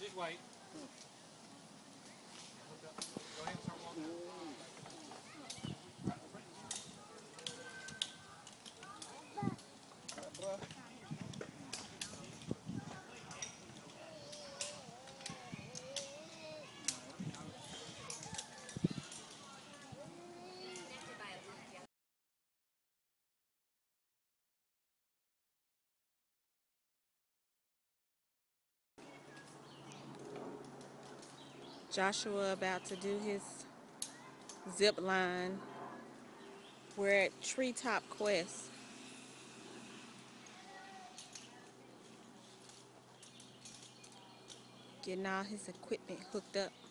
Just wait. Go ahead and start walking. Joshua about to do his zip line. We're at Treetop Quest. Getting all his equipment hooked up.